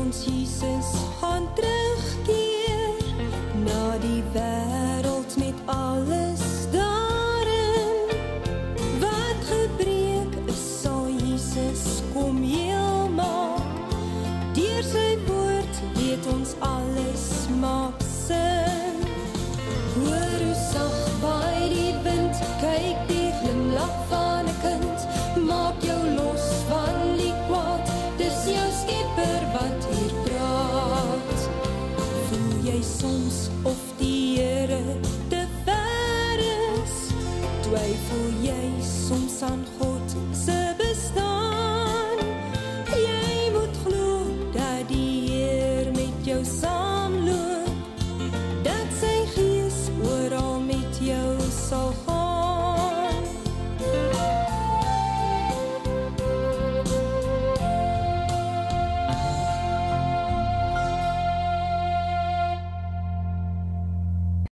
ons Jesus gaan terugkeer na die wêreld met alles daarin. Wat gebreek is, sal Jesus kom heel maak. Deur sy woord weet ons alles maak sin.